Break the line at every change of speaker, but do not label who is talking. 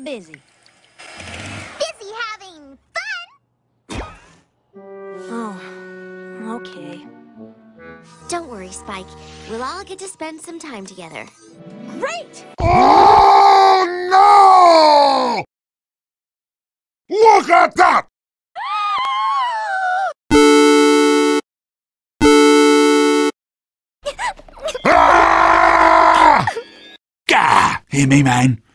busy.
Busy having fun?
Oh, okay.
Don't worry, Spike. We'll all get to spend some time together.
Great!
Oh, no! Look at that! Ah! Gah! Hear me, man.